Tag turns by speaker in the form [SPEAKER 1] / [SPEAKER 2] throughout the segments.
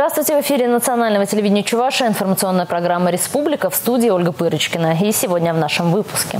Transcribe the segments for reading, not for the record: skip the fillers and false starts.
[SPEAKER 1] Здравствуйте, в эфире национального телевидения Чувашия, информационная программа «Республика», в студии Ольга Пырочкина. И сегодня в нашем выпуске.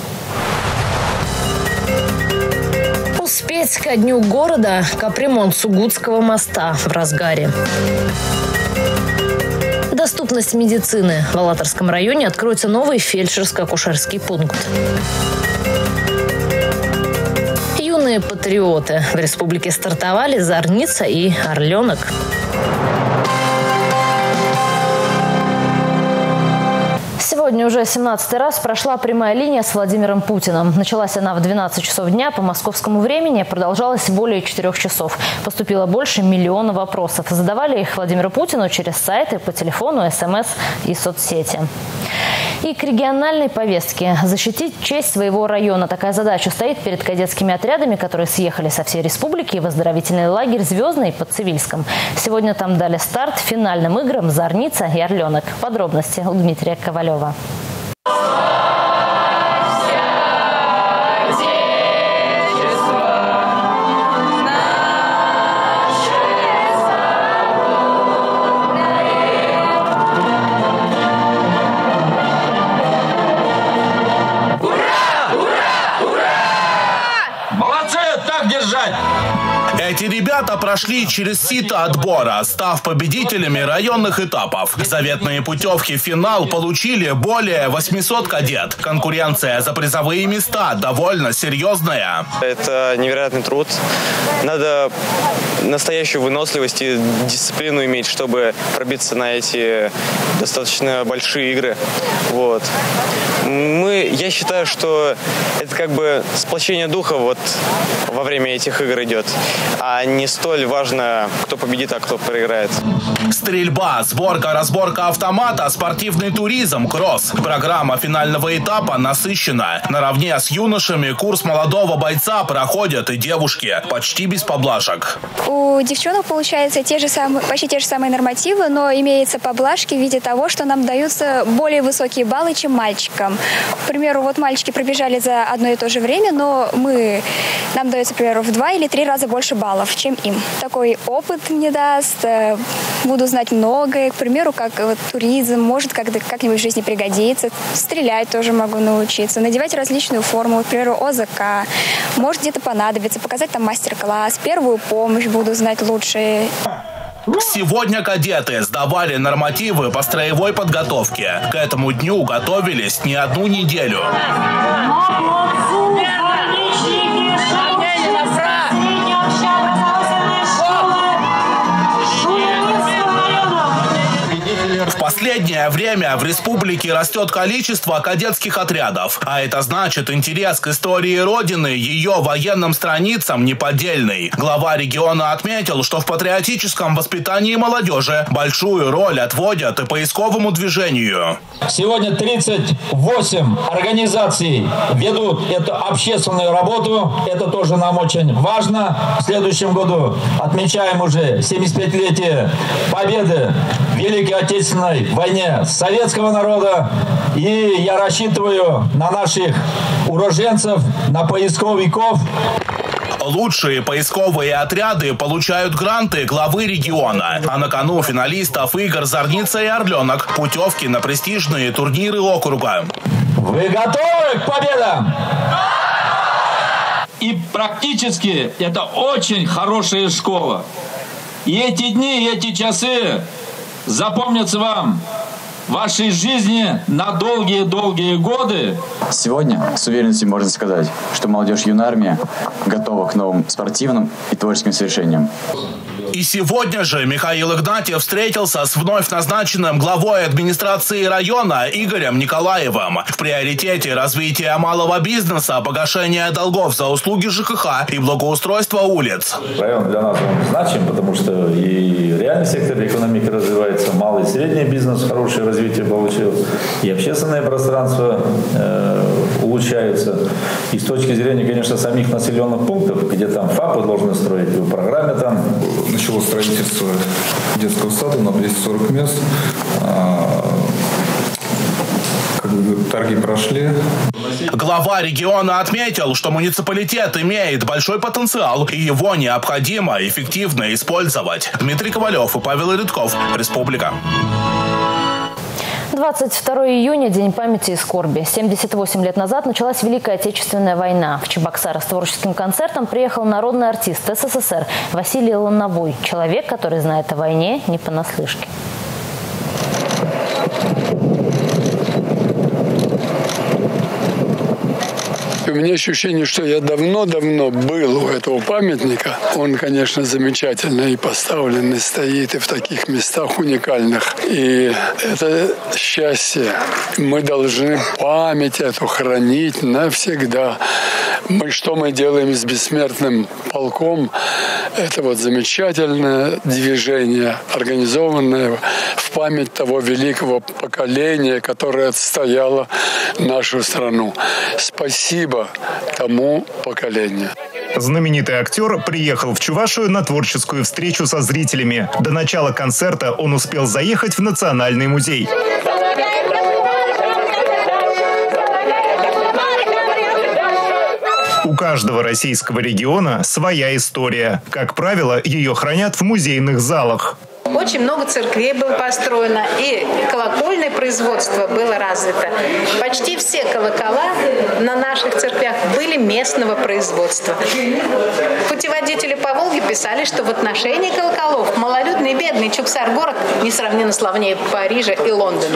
[SPEAKER 1] Успеть ко дню города, капремонт Сугутского моста в разгаре. Доступность медицины. В Алатырском районе откроется новый фельдшерско-акушерский пункт. Юные патриоты. В республике стартовали Зорница и Орленок. Сегодня уже 17-й раз прошла прямая линия с Владимиром Путиным. Началась она в 12 часов дня по московскому времени, продолжалась более 4 часов. Поступило больше 1 миллиона вопросов. Задавали их Владимиру Путину через сайты, по телефону, СМС и соцсети. И к региональной повестке. Защитить честь своего района. Такая задача стоит перед кадетскими отрядами, которые съехали со всей республики в оздоровительный лагерь «Звездный» под Цивильском. Сегодня там дали старт финальным играм «Зорница» и «Орленок». Подробности у Дмитрия Ковалева.
[SPEAKER 2] Эти ребята прошли через сито отбора, став победителями районных этапов. Заветные путевки в финал получили более 800 кадет. Конкуренция за призовые места довольно серьезная.
[SPEAKER 3] Это невероятный труд. Надо настоящую выносливость и дисциплину иметь, чтобы пробиться на эти достаточно большие игры. Вот. Я считаю, что это как бы сплочение духа вот во время этих игр идет. А не столь важно, кто победит, а кто проиграет.
[SPEAKER 2] Стрельба, сборка, разборка автомата, спортивный туризм, кросс. Программа финального этапа насыщена. Наравне с юношами курс молодого бойца проходят и девушки. Почти без поблажек.
[SPEAKER 4] У девчонок получается почти те же самые нормативы, но имеются поблажки в виде того, что нам даются более высокие баллы, чем мальчикам. К примеру, вот мальчики пробежали за одно и то же время, но нам дается, к примеру, в 2 или 3 раза больше баллов, чем им. Такой опыт мне даст, буду знать многое, к примеру, как вот, туризм, может как-нибудь в жизни пригодится, стрелять тоже могу научиться, надевать различную форму, к примеру, ОЗК, может где-то понадобится, показать там мастер-класс, первую помощь буду знать лучше.
[SPEAKER 2] Сегодня кадеты сдавали нормативы по строевой подготовке. К этому дню готовились не одну неделю. В последнее время в республике растет количество кадетских отрядов. А это значит, интерес к истории Родины, ее военным страницам неподдельный. Глава региона отметил, что в патриотическом воспитании молодежи большую роль отводят и поисковому движению.
[SPEAKER 5] Сегодня 38 организаций ведут эту общественную работу. Это тоже нам очень важно. В следующем году отмечаем уже 75-летие победы в Великой Отечественной войне советского народа. И я рассчитываю на наших уроженцев, на поисковиков.
[SPEAKER 2] Лучшие поисковые отряды получают гранты главы региона. А на кону финалистов игр «Зорница» и «Орленок» путевки на престижные турниры округа.
[SPEAKER 5] Вы готовы к победам? И практически это очень хорошая школа. И эти дни, и эти часы запомнятся вам в вашей жизни на долгие-долгие годы.
[SPEAKER 6] Сегодня с уверенностью можно сказать, что молодежь юной армии готова к новым спортивным и творческим свершениям.
[SPEAKER 2] И сегодня же Михаил Игнатьев встретился с вновь назначенным главой администрации района Игорем Николаевым. В приоритете развитие малого бизнеса, погашение долгов за услуги ЖКХ и благоустройство улиц.
[SPEAKER 7] Район для нас значим, потому что и реальный сектор экономики развивается, малый и средний бизнес хорошее развитие получил, и общественное пространство улучшаются. И с точки зрения, конечно, самих населенных пунктов, где там ФАПы должны строить, в программе там
[SPEAKER 8] начало строительство детского сада на 240 мест. Как торги прошли.
[SPEAKER 2] Глава региона отметил, что муниципалитет имеет большой потенциал, и его необходимо эффективно использовать. Дмитрий Ковалев и Павел Рядков, Республика.
[SPEAKER 1] 22 июня – День памяти и скорби. 78 лет назад началась Великая Отечественная война. В Чебоксары с творческим концертом приехал народный артист СССР Василий Лановой. Человек, который знает о войне не понаслышке.
[SPEAKER 9] У меня ощущение, что я давно-давно был у этого памятника. Он, конечно, замечательно и поставлен, и стоит, и в таких местах уникальных. И это счастье. Мы должны память эту хранить навсегда. Что мы делаем с бессмертным полком? Это вот замечательное движение, организованное в память того великого поколения, которое отстояло нашу страну. Спасибо тому поколению.
[SPEAKER 10] Знаменитый актер приехал в Чувашию на творческую встречу со зрителями. До начала концерта он успел заехать в Национальный музей. У каждого российского региона своя история. Как правило, ее хранят в музейных залах.
[SPEAKER 11] Очень много церквей было построено, и колокольное производство было развито. Почти все колокола на наших церквях были местного производства. Путеводители по Волге писали, что в отношении колоколов малолюдный, бедный Чуксар-город несравненно славнее Парижа и Лондона.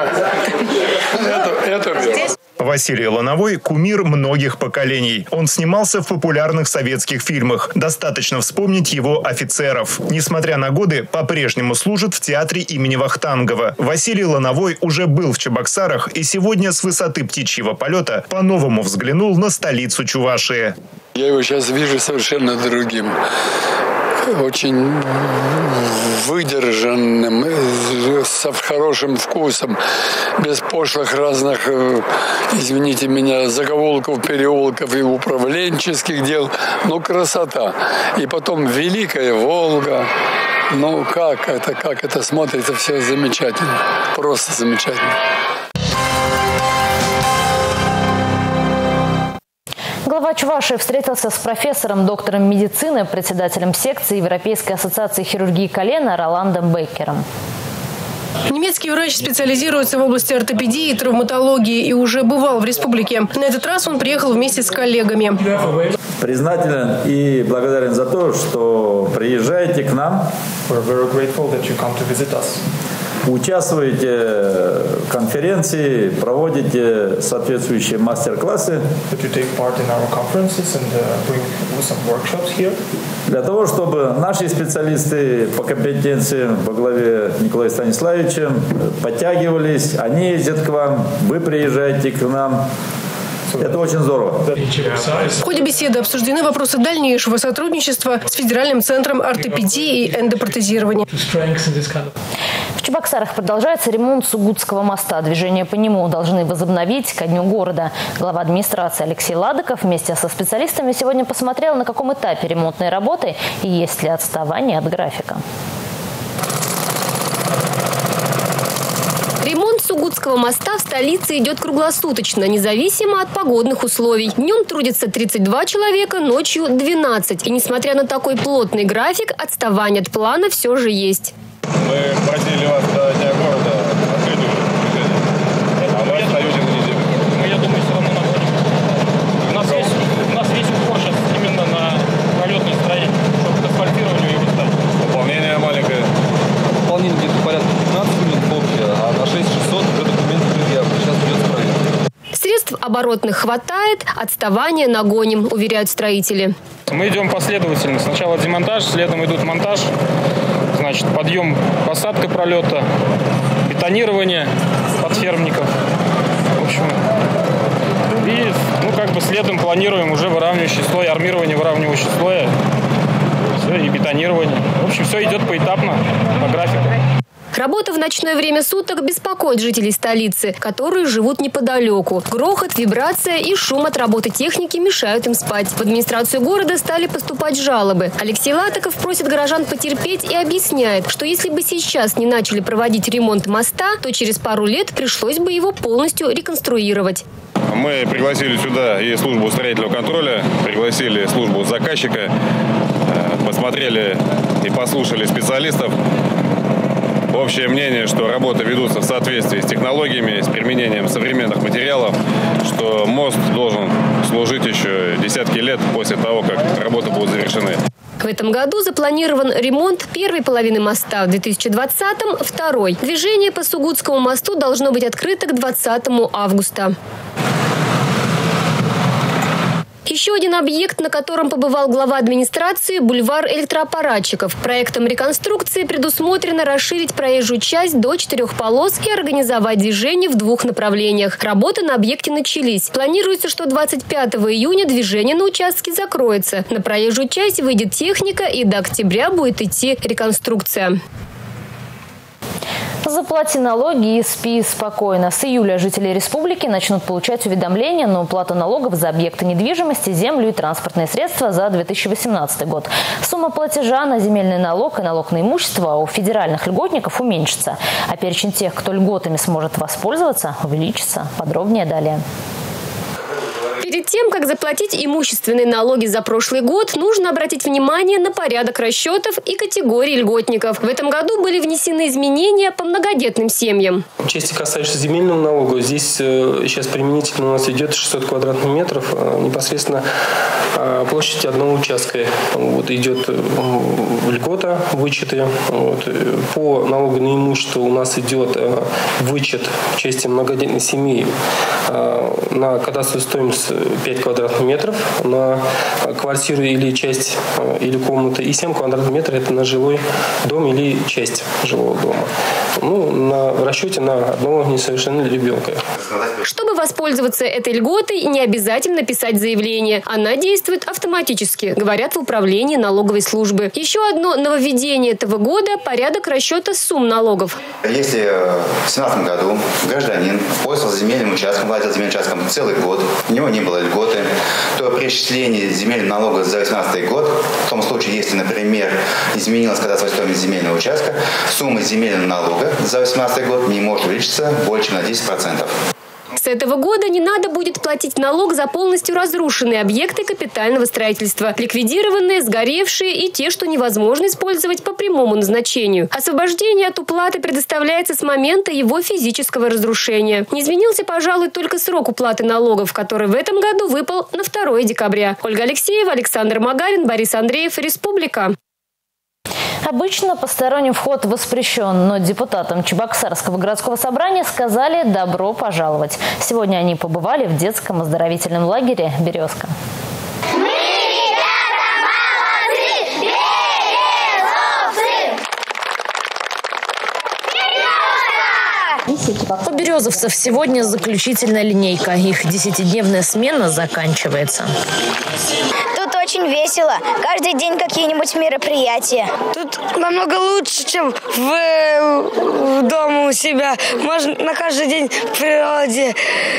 [SPEAKER 10] Василий Лановой – кумир многих поколений. Он снимался в популярных советских фильмах. Достаточно вспомнить его «Офицеров». Несмотря на годы, по-прежнему служит в театре имени Вахтангова. Василий Лановой уже был в Чебоксарах и сегодня с высоты птичьего полета по-новому взглянул на столицу Чувашии.
[SPEAKER 9] Я его сейчас вижу совершенно другим. Очень выдержанным, с хорошим вкусом, без пошлых разных, извините меня, заголовков, переулков и управленческих дел. Но красота. И потом Великая Волга. Ну как это смотрится все замечательно. Просто замечательно.
[SPEAKER 1] Глава Чувашии встретился с профессором, доктором медицины, председателем секции Европейской ассоциации хирургии колена Роландом Беккером.
[SPEAKER 12] Немецкий врач специализируется в области ортопедии и травматологии и уже бывал в республике. На этот раз он приехал вместе с коллегами.
[SPEAKER 7] Признателен и благодарен за то, что приезжаете к нам. Участвуете в конференции, проводите соответствующие мастер-классы для того, чтобы наши специалисты по компетенции во главе Николаем Станиславовичем подтягивались, они ездят к вам, вы приезжаете к нам. Это очень здорово.
[SPEAKER 12] В ходе беседы обсуждены вопросы дальнейшего сотрудничества с Федеральным центром ортопедии и эндопротезирования.
[SPEAKER 1] В Чебоксарах продолжается ремонт Сугутского моста. Движение по нему должны возобновить ко дню города. Глава администрации Алексей Ладыков вместе со специалистами сегодня посмотрел, на каком этапе ремонтной работы и есть ли отставание от графика.
[SPEAKER 13] Ремонт Сугутского моста в столице идет круглосуточно, независимо от погодных условий. Днем трудится 32 человека, ночью 12. И несмотря на такой плотный график, отставание от плана все же есть.
[SPEAKER 14] Мы просили вас до Дня города открытую движение, а вы остаетесь на неделю.
[SPEAKER 15] Я думаю, все равно надо. У нас весь упор сейчас именно на пролетное строение, чтобы к асфальтированию его ставить.
[SPEAKER 14] Выполнение маленькое.
[SPEAKER 16] Выполнение где-то порядка 15 минут в общем, а на 6600 уже документы предъявлены. Сейчас придется проверить.
[SPEAKER 13] Средств оборотных хватает, отставание нагоним, уверяют строители.
[SPEAKER 15] Мы идем последовательно. Сначала демонтаж, следом идут монтаж, значит, подъем, посадка пролета, бетонирование подфермников. В общем, и следом планируем уже выравнивающий слой, армирование выравнивающего слоя, все, и бетонирование. В общем, все идет поэтапно, по графику.
[SPEAKER 13] Работа в ночное время суток беспокоит жителей столицы, которые живут неподалеку. Грохот, вибрация и шум от работы техники мешают им спать. В администрацию города стали поступать жалобы. Алексей Латыков просит горожан потерпеть и объясняет, что если бы сейчас не начали проводить ремонт моста, то через пару лет пришлось бы его полностью реконструировать.
[SPEAKER 14] Мы пригласили сюда и службу строительного контроля, пригласили службу заказчика, посмотрели и послушали специалистов. Общее мнение, что работы ведутся в соответствии с технологиями, с применением современных материалов, что мост должен служить еще десятки лет после того, как работы будут завершены.
[SPEAKER 13] В этом году запланирован ремонт первой половины моста, в 2020-м – второй. Движение по Сугутскому мосту должно быть открыто к 20 августа. Еще один объект, на котором побывал глава администрации – бульвар электроаппаратчиков. Проектом реконструкции предусмотрено расширить проезжую часть до 4 полос и организовать движение в 2 направлениях. Работы на объекте начались. Планируется, что 25 июня движение на участке закроется. На проезжую часть выйдет техника, и до октября будет идти реконструкция.
[SPEAKER 1] Заплати налоги и спи спокойно. С июля жители республики начнут получать уведомления на уплату налогов за объекты недвижимости, землю и транспортные средства за 2018 год. Сумма платежа на земельный налог и налог на имущество у федеральных льготников уменьшится, а перечень тех, кто льготами сможет воспользоваться, увеличится. Подробнее далее.
[SPEAKER 13] Перед тем, как заплатить имущественные налоги за прошлый год, нужно обратить внимание на порядок расчетов и категории льготников. В этом году были внесены изменения по многодетным семьям.
[SPEAKER 8] В части, касающейся земельного налога, здесь сейчас применительно у нас идет 600 квадратных метров, непосредственно площадь одного участка. Вот, идет льгота, вычеты. Вот. По налогу на имущество у нас идет вычет в части многодетной семьи на кадастровую стоимость 5 квадратных метров, на квартиру или часть или комнаты, и 7 квадратных метров это на жилой дом или часть жилого дома. В расчете на одного несовершеннолетнего ребенка.
[SPEAKER 13] Чтобы воспользоваться этой льготой, не обязательно писать заявление. Она действует автоматически, говорят в управлении налоговой службы. Еще одно нововведение этого года – порядок расчета сумм налогов.
[SPEAKER 17] Если в 2017 году гражданин пользовался земельным участком, владел земельным участком целый год, у него не было льготы, то при исчислении земельного налога за 2018 год, в том случае, если, например, изменилась кадастровая стоимость земельного участка, сумма земельного налога за 2018 год не может увеличиться больше на 10%.
[SPEAKER 13] С этого года не надо будет платить налог за полностью разрушенные объекты капитального строительства, ликвидированные, сгоревшие и те, что невозможно использовать по прямому назначению. Освобождение от уплаты предоставляется с момента его физического разрушения. Не изменился, пожалуй, только срок уплаты налогов, который в этом году выпал на 2 декабря. Ольга Алексеева, Александр Магарин, Борис Андреев, Республика.
[SPEAKER 1] Обычно посторонним вход воспрещен, но депутатам Чебоксарского городского собрания сказали «добро пожаловать». Сегодня они побывали в детском оздоровительном лагере «Березка».
[SPEAKER 18] У березовцев сегодня заключительная линейка. Их 10-дневная смена заканчивается.
[SPEAKER 19] Тут очень весело. Каждый день какие-нибудь мероприятия.
[SPEAKER 20] Тут намного лучше, чем в дома у себя. Можно на каждый день в природе.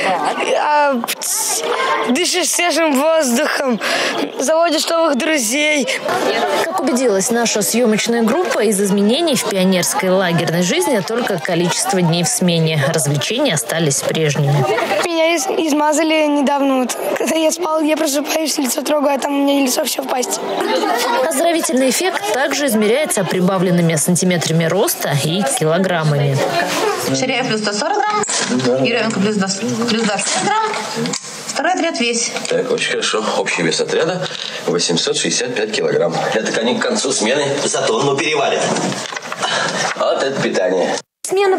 [SPEAKER 20] Дышишь свежим воздухом. Заводишь новых друзей.
[SPEAKER 18] Как убедилась наша съемочная группа, из изменений в пионерской лагерной жизни только количество дней в смене. Развлечения остались прежними.
[SPEAKER 20] Меня измазали недавно. Вот, когда я спал, я просыпаюсь, лицо трогаю, а там у меня лицо все в пасти.
[SPEAKER 18] Оздоровительный эффект также измеряется прибавленными сантиметрами роста и килограммами.
[SPEAKER 21] Ширяев плюс 140 грамм, Еременко плюс 20 грамм. Второй отряд весь.
[SPEAKER 22] Так, очень хорошо. Общий вес отряда 865 килограмм. Это они к концу смены за тонну перевалит. Вот это питание.
[SPEAKER 23] Смена была короткая.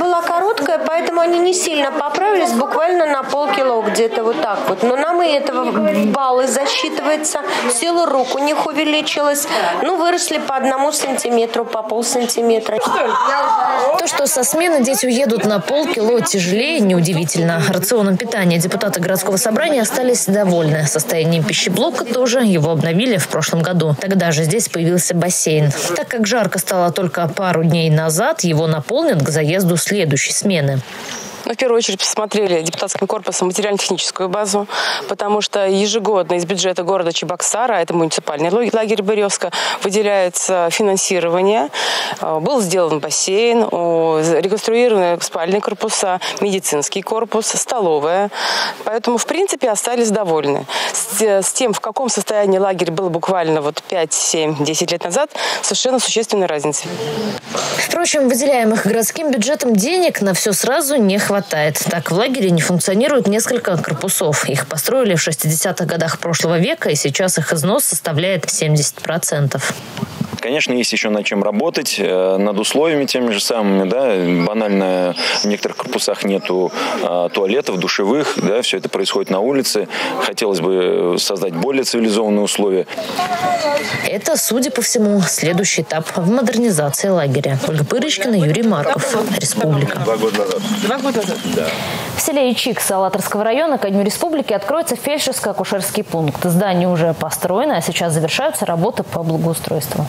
[SPEAKER 3] короткая, поэтому они не сильно поправились, буквально на полкило где-то вот так вот. Но нам и этого баллы засчитывается, сила рук у них увеличилась, выросли по 1 сантиметру, по полсантиметра.
[SPEAKER 18] То, что со смены дети уедут на полкило тяжелее, неудивительно. Рационом питания депутаты городского собрания остались довольны. Состоянием пищеблока тоже его обновили в прошлом году. Тогда же здесь появился бассейн. Так как жарко стало только пару дней назад, его наполнят к заезду следующей смены.
[SPEAKER 4] В первую очередь посмотрели депутатским корпусом материально-техническую базу, потому что ежегодно из бюджета города Чебоксара, это муниципальный лагерь Быревска, выделяется финансирование. Был сделан бассейн, реконструированы спальные корпуса, медицинский корпус, столовая. Поэтому, в принципе, остались довольны. С тем, в каком состоянии лагерь был буквально 5, 7, 10 лет назад, совершенно существенная разница.
[SPEAKER 18] Впрочем, выделяемых городским бюджетом денег на все сразу не хватает. Так, в лагере не функционирует несколько корпусов. Их построили в 60-х годах прошлого века, и сейчас их износ составляет 70%.
[SPEAKER 23] Конечно, есть еще над чем работать, над условиями теми же самыми. Да. Банально в некоторых корпусах нету туалетов, душевых. Да, все это происходит на улице. Хотелось бы создать более цивилизованные условия.
[SPEAKER 18] Это, судя по всему, следующий этап в модернизации лагеря. Ольга Пырочкина, Юрий Марков. Республика.
[SPEAKER 23] 2 года назад.
[SPEAKER 4] 2 года назад?
[SPEAKER 23] Да.
[SPEAKER 1] В селе Ичик Салаторского района ко Дню Республики откроется фельдшерско-акушерский пункт. Здание уже построено, а сейчас завершаются работы по благоустройству.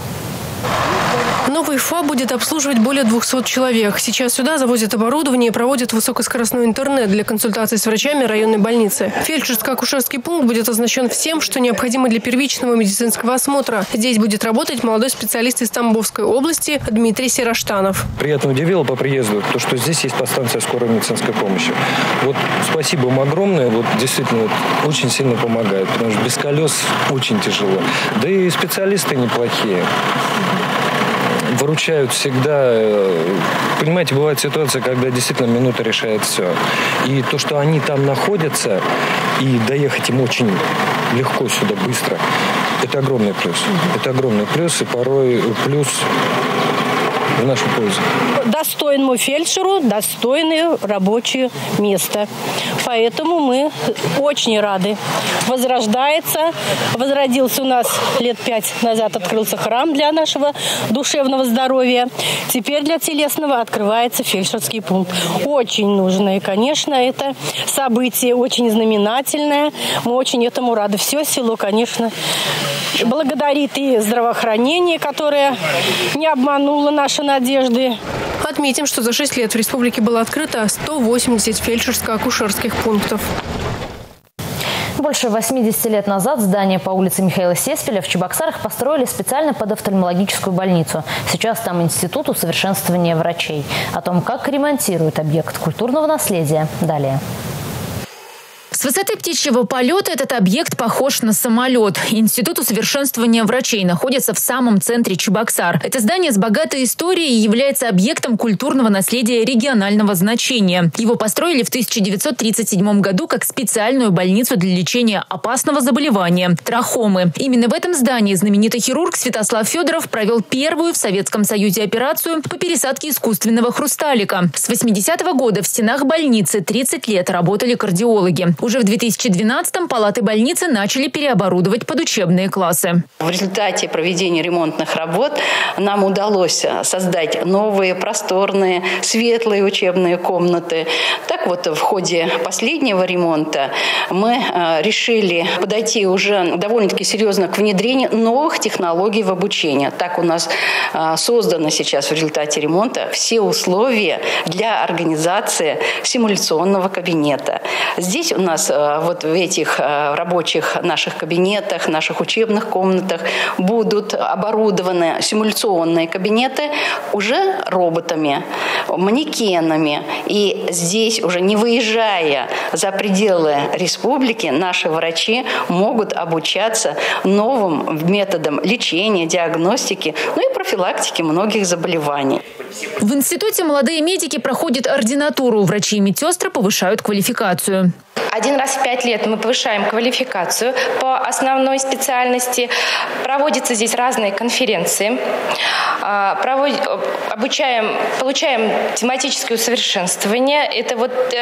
[SPEAKER 12] Новый ФАП будет обслуживать более 200 человек. Сейчас сюда завозят оборудование и проводят высокоскоростной интернет для консультаций с врачами районной больницы. Фельдшерско-акушерский пункт будет оснащен всем, что необходимо для первичного медицинского осмотра. Здесь будет работать молодой специалист из Тамбовской области Дмитрий Сераштанов.
[SPEAKER 24] Приятно удивило по приезду то, что здесь есть подстанция скорой медицинской помощи. Спасибо им огромное. Действительно, очень сильно помогает, потому что без колес очень тяжело. Да и специалисты неплохие. Выручают всегда. Понимаете, бывает ситуация, когда действительно минута решает все. И то, что они там находятся, и доехать им очень легко сюда, быстро, это огромный плюс. Это огромный плюс, и порой плюс в нашу пользу.
[SPEAKER 25] Достойному фельдшеру достойное рабочее место. Поэтому мы очень рады. Возродился у нас лет 5 назад, открылся храм для нашего душевного здоровья. Теперь для телесного открывается фельдшерский пункт. Очень нужно. И, конечно, это событие очень знаменательное. Мы очень этому рады. Все село, конечно, благодарит и здравоохранение, которое не обмануло наши надежды.
[SPEAKER 12] Отметим, что за 6 лет в республике было открыто 180 фельдшерско-акушерских пунктов.
[SPEAKER 1] Больше 80 лет назад здание по улице Михаила Сеспеля в Чебоксарах построили специально под офтальмологическую больницу. Сейчас там институт усовершенствования врачей. О том, как ремонтируют объект культурного наследия, далее.
[SPEAKER 26] С высоты птичьего полета этот объект похож на самолет. Институт усовершенствования врачей находится в самом центре Чебоксар. Это здание с богатой историей является объектом культурного наследия регионального значения. Его построили в 1937 году как специальную больницу для лечения опасного заболевания – трахомы. Именно в этом здании знаменитый хирург Святослав Федоров провел первую в Советском Союзе операцию по пересадке искусственного хрусталика. С 80-го года в стенах больницы 30 лет работали кардиологи. Уже в 2012-м палаты больницы начали переоборудовать под учебные классы.
[SPEAKER 27] В результате проведения ремонтных работ нам удалось создать новые, просторные, светлые учебные комнаты. Так вот, в ходе последнего ремонта мы решили подойти уже довольно-таки серьезно к внедрению новых технологий в обучении. Так у нас созданы сейчас в результате ремонта все условия для организации симуляционного кабинета. Здесь у нас вот в этих рабочих наших кабинетах, наших учебных комнатах будут оборудованы симуляционные кабинеты уже роботами, манекенами. И здесь уже не выезжая за пределы республики, наши врачи могут обучаться новым методам лечения, диагностики, и профилактики многих заболеваний.
[SPEAKER 26] В институте молодые медики проходят ординатуру. Врачи и медсестры повышают квалификацию.
[SPEAKER 2] 1 раз в 5 лет мы повышаем квалификацию по основной специальности. Проводятся здесь разные конференции. Получаем тематическое усовершенствование. Это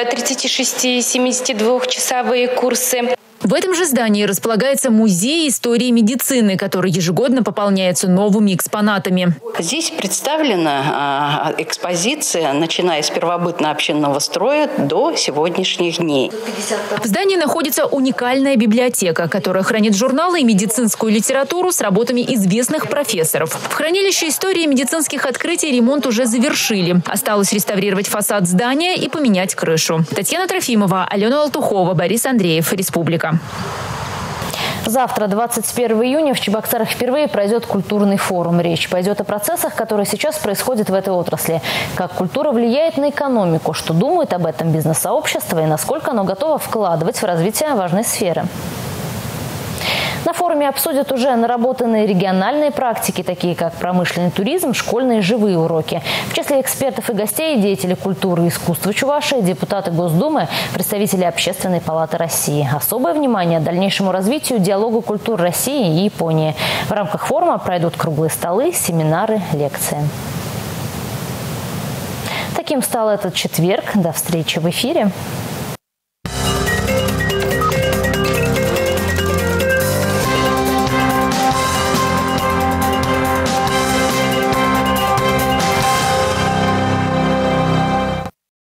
[SPEAKER 2] 36-72-часовые курсы.
[SPEAKER 26] В этом же здании располагается музей истории медицины, который ежегодно пополняется новыми экспонатами.
[SPEAKER 27] Здесь представлена экспозиция, начиная с первобытно-общинного строя до сегодняшних дней.
[SPEAKER 26] В здании находится уникальная библиотека, которая хранит журналы и медицинскую литературу с работами известных профессоров. В хранилище истории медицинских открытий ремонт уже завершили. Осталось реставрировать фасад здания и поменять крышу. Татьяна Трофимова, Алена Алтухова, Борис Андреев, Республика.
[SPEAKER 1] Завтра, 21 июня, в Чебоксарах впервые пройдет культурный форум. Речь пойдет о процессах, которые сейчас происходят в этой отрасли. Как культура влияет на экономику, что думает об этом бизнес-сообщество и насколько оно готово вкладывать в развитие важной сферы. На форуме обсудят уже наработанные региональные практики, такие как промышленный туризм, школьные живые уроки. В числе экспертов и гостей – деятели культуры и искусства Чувашии, депутаты Госдумы, представители Общественной палаты России. Особое внимание дальнейшему развитию диалога культур России и Японии. В рамках форума пройдут круглые столы, семинары, лекции. Таким стал этот четверг. До встречи в эфире.